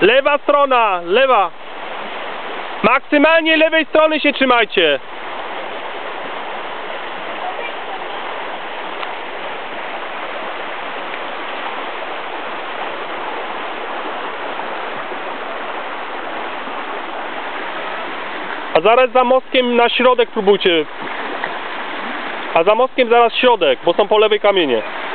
Lewa strona, lewa. Maksymalnie lewej strony się trzymajcie. A zaraz za mostkiem na środek próbujcie. A za mostkiem zaraz środek, bo są po lewej kamienie.